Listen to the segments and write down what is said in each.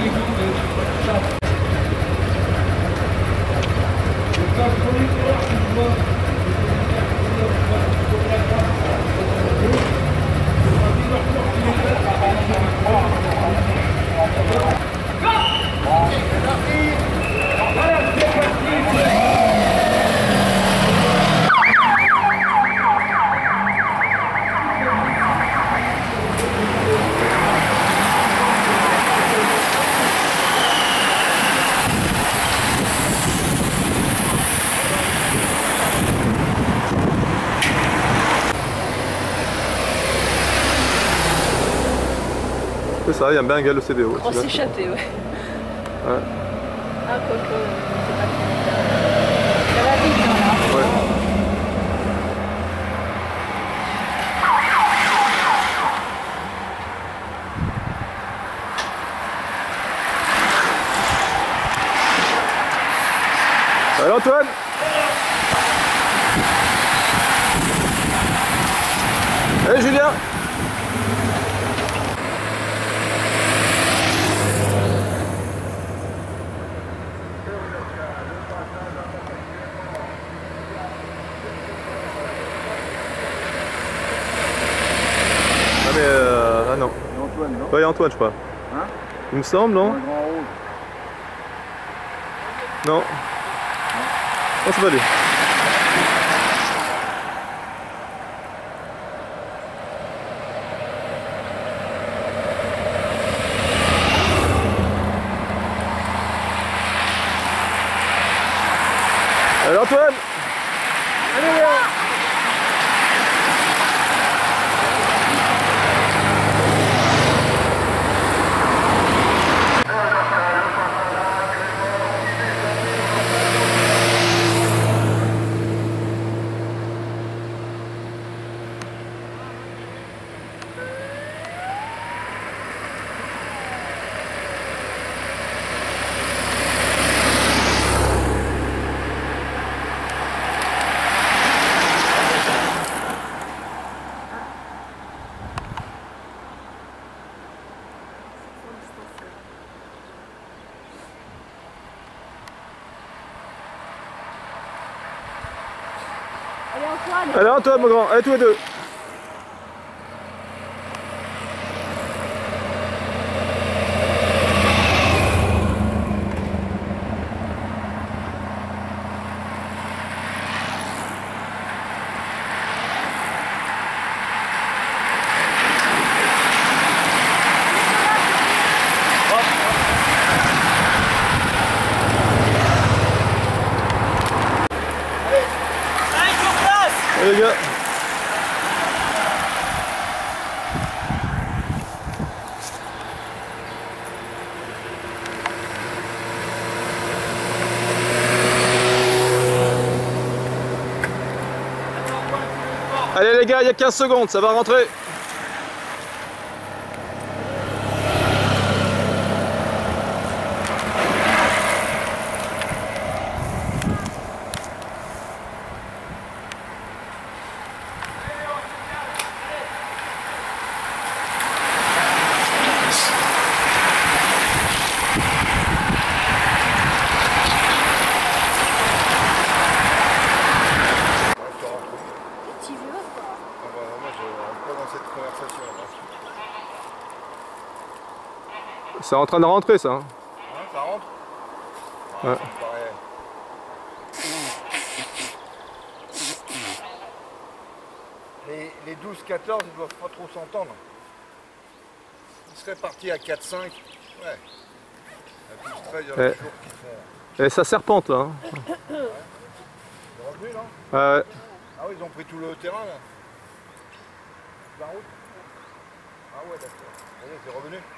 C'est ça, il y a bien un gars le CDO. On s'échapper, ouais. Ouais. Ah, quoique, c'est pas trop. Ça va vite, là. Ouais. Allez Antoine! Allez Julien! Ah non. Et Antoine, non? Ouais, Antoine, je crois. Hein? Il me semble, non? Un grand rouge. Non. Non, c'est pas lui. Allez Antoine! Allez Léon! Allez Antoine! Allez Antoine mon grand, allez tous les deux! Allez les gars! Allez les gars, il y a 15 secondes, ça va rentrer! C'est en train de rentrer ça. Hein. Hein, ça rentre? Ouais. Les 12-14 ils doivent pas trop s'entendre. Ils seraient partis à 4-5. Ouais. À 12-13, il y a des jours qui font. Et ça serpente là. Hein. Ouais. C'est revenu là? Ouais. Ah oui, ils ont pris tout le terrain là. La route? Ah ouais, d'accord. Ça y est, c'est revenu.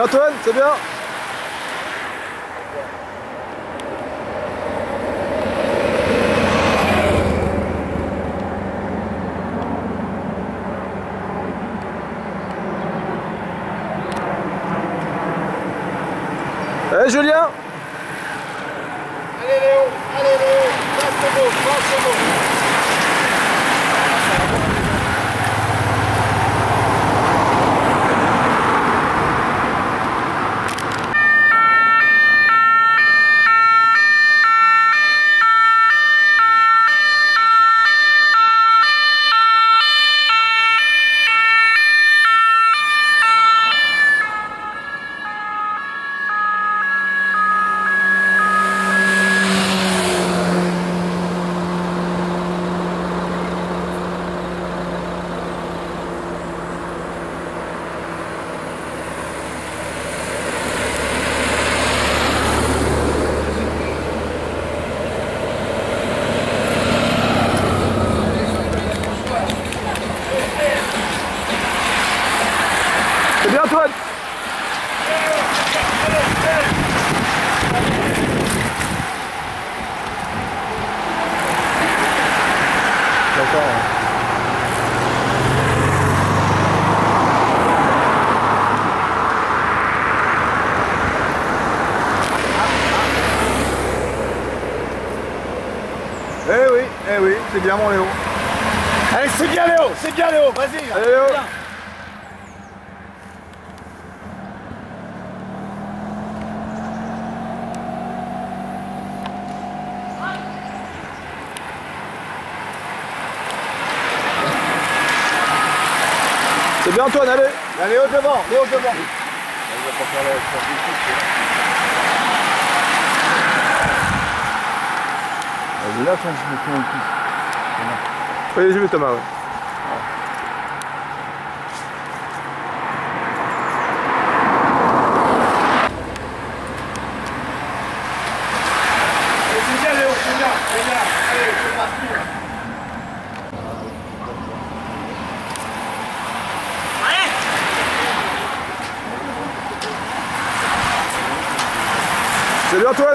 Allez Antoine, c'est bien. Allez Julien. Allez Léo, passe le beau, passe le beau. C'est bien Antoine. D'accord. Eh oui, c'est bien mon Léo. Allez, c'est bien Léo, vas-y. Allez Léo. C'est bien Antoine, allez. Allez, Léo devant, Léo devant. Là, quand je me fais un coup. Oui, j'ai vu Thomas. Ouais. C'est bien Léo, c'est bien. Allez, c'est parti. Salut Antoine.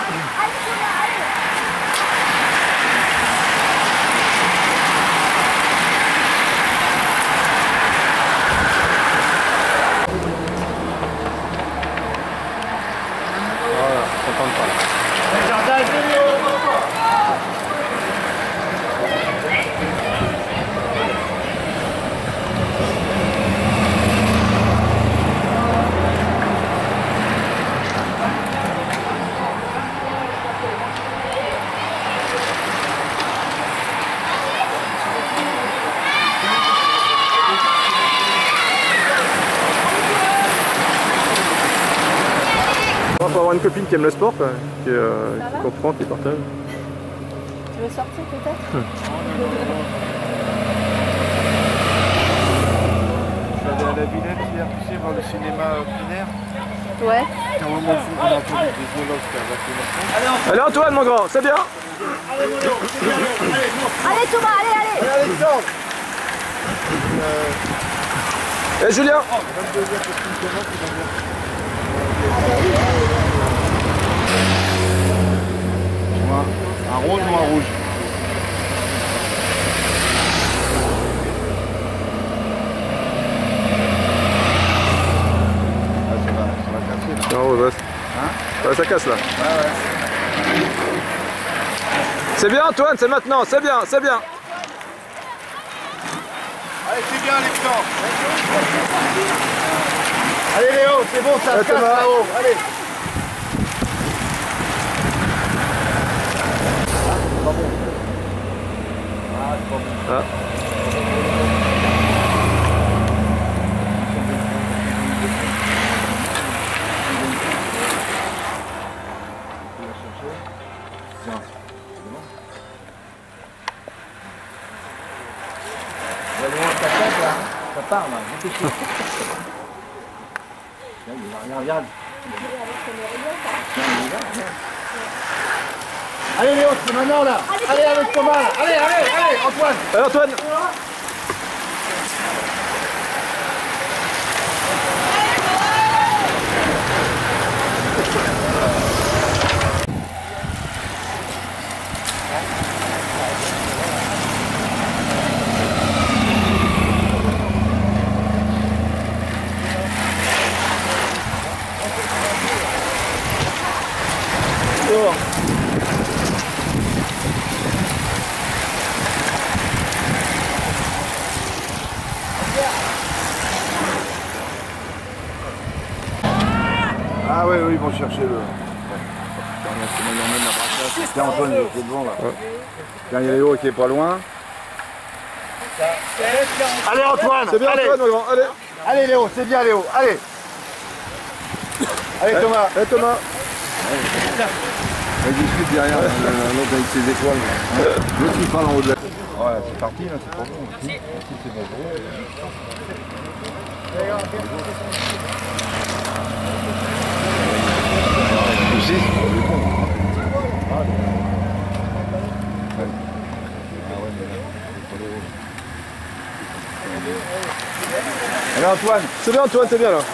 Voilà, content de parler. Le jardin de Léo. Pour avoir une copine qui aime le sport, quoi, qui comprend, qui partage. Tu veux sortir peut-être? Je suis allé à la Villette hier, tu sais, voir le cinéma plein air. Ouais. À un moment, on a entendu des dialogues qui avaient fait Allez Antoine mon grand, c'est bien. Allez mon Léo, c'est bien Léo. Allez Thomas, allez. Allez Alexandre. Et Julien. 22h pour qu'il commence, il va bien. Un rose ou un rouge? Ah, ça va casser là. Non, ouais, Hein? ouais, ça casse là. Ouais. C'est bien Antoine, c'est maintenant, c'est bien, c'est bien. Allez, c'est bien Alexandre. Allez Léo, c'est bon, ça se casse là-haut. Allez. C'est pas bon. Ah, c'est pas bon. Ah. Tu vas chercher. Tiens, c'est bon. Là, ça part là, dépêchez. Regarde. Allez Léo, c'est maintenant là. Allez avec Thomas là. Allez, Antoine. Allez Antoine. Ah ouais, oui, ils vont chercher le... Tiens Antoine, il est devant là. Tiens, il y a Léo qui est pas loin. Allez Antoine! C'est bien allez. Antoine, mon grand, allez! Allez Léo, c'est bien Léo, allez! Allez Thomas! Allez Thomas! Il discute derrière l'autre avec ses étoiles. L'autre il parle en haut de la... Ouais, c'est parti là, c'est pas bon. Merci, c'est bon. Aussi, c'est bon. Allez Antoine! C'est bien Antoine, c'est bien là!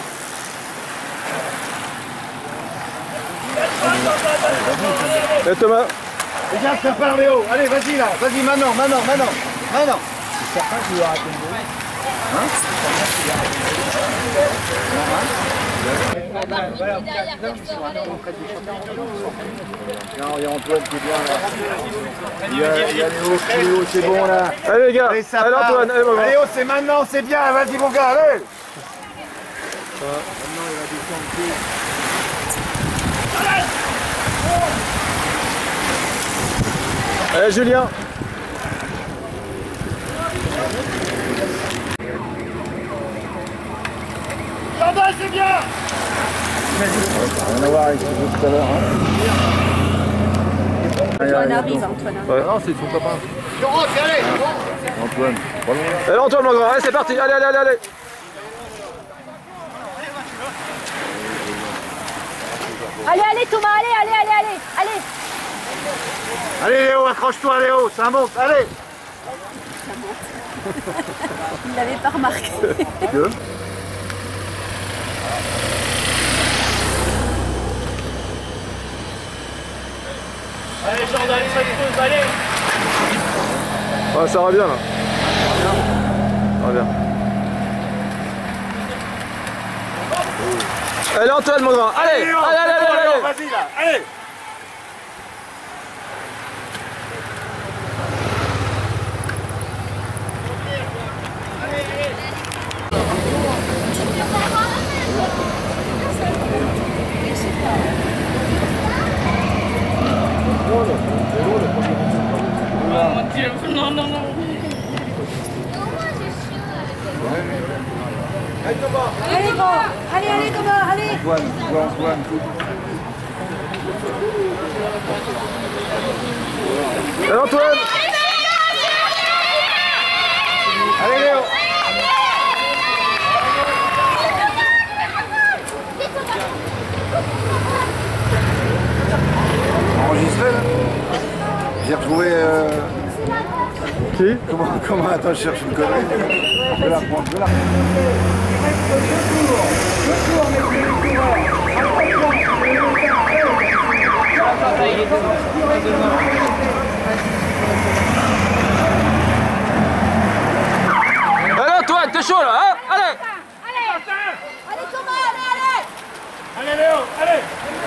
Allez Thomas! Regarde, ça part Léo! Allez, vas-y là! Vas-y maintenant! C'est certain qu'il va arrêter de mourir. Hein? Non, il y a Antoine qui est bien là. Il y a Léo, c'est bon là. Allez les gars! Allez, ça Allez part. Antoine, allez mon grand! Léo, c'est maintenant, c'est bien, vas-y mon gars, allez! Maintenant il va descendre plus. Allez Julien! Jordan, c'est bien! Rien à voir avec ce jeu tout à l'heure. Antoine arrive, Antoine. Ouais, non, c'est son copain. Allez! Antoine, pas loin. Allez Antoine mon grand, allez c'est parti, allez, allez, allez, allez. Allez, allez Thomas, allez, allez, allez, allez, allez. Allez Léo, accroche-toi Léo, ça monte, allez! Il l'avait pas remarqué. Que? Allez Jordan, allez, ça creuse, allez! Ouais, ça va bien là. Ça va bien. Allez Antoine mon grand, allez! Léo, Allez, allez, allez, allez! vas-y là, allez! Non, non, non. Allez grand, allez, allez Thomas, allez. Antoine. Allez Antoine! Allez Léo! Enregistré là? J'ai retrouvé... Qui? Comment attends, je cherche une connerie. Je vais la reprendre, Allez Antoine, t'es chaud là, hein? Allez! Allez Thomas, allez, allez. Allez Léo, allez!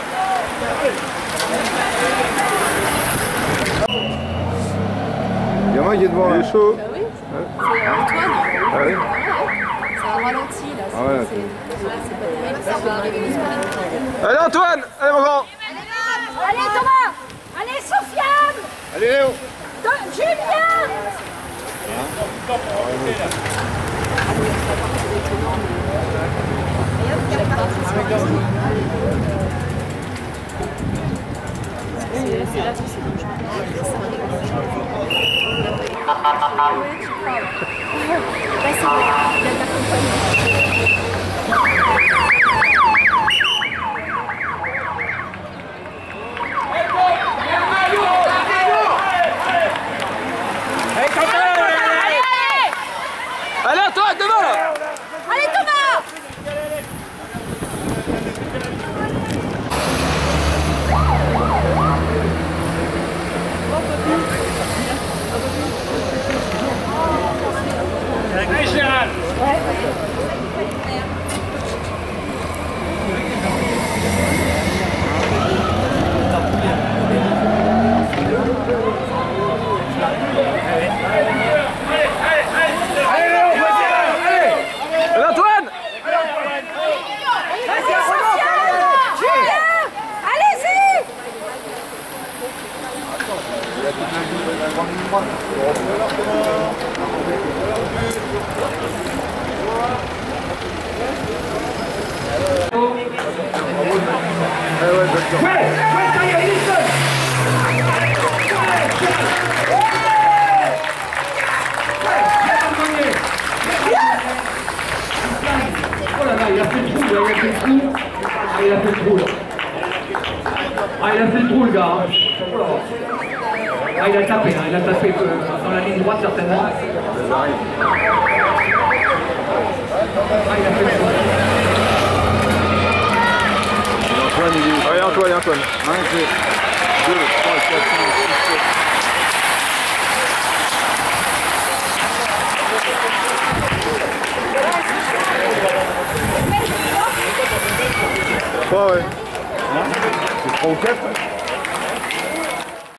Il y en a un qui est devant Il là. est chaud. Bah oui, c'est Antoine. Ah oui. C'est un ralenti là. Ah ouais, C'est pas terrible, ça va arriver doucement. Allez Antoine! Allez mon grand! Allez Thomas. Allez Sofiane. Allez Léo! Julien. C'est là, c'est dangereux. Allez Antoine, devant là! Allez Thomas. Allez Gérald! Allez Antoine! le gars. Hein. Ah, il a tapé dans la ligne droite certainement. Ah, il a fait le coup. Antoine, il est... Allez Antoine, Antoine. 1, 2, 3, 4, 5, 6, 7. 3, ouais. C'est 3 ou 4.